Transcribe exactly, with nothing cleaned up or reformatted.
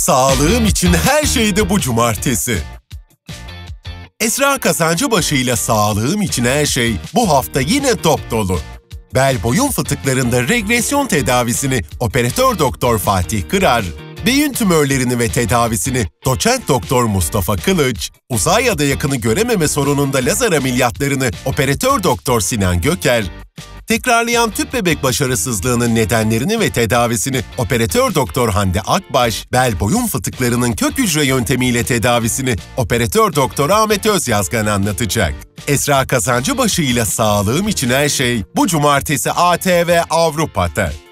Sağlığım için her şeyde bu cumartesi. Esra Kazancıbaşı ile sağlığım için her şey bu hafta yine top dolu. Bel boyun fıtıklarında regresyon tedavisini operatör doktor Fatih Kırar, beyin tümörlerini ve tedavisini doçent doktor Mustafa Kılıç, uzay ya da yakını görememe sorununda lazer ameliyatlarını operatör doktor Sinan Göker, tekrarlayan tüp bebek başarısızlığının nedenlerini ve tedavisini operatör doktor Hande Akbaş, bel boyun fıtıklarının kök hücre yöntemiyle tedavisini operatör doktor Ahmet Özyazgan anlatacak. Esra Kazancıbaşı ile sağlığım için her şey bu cumartesi A T V Avrupa'da.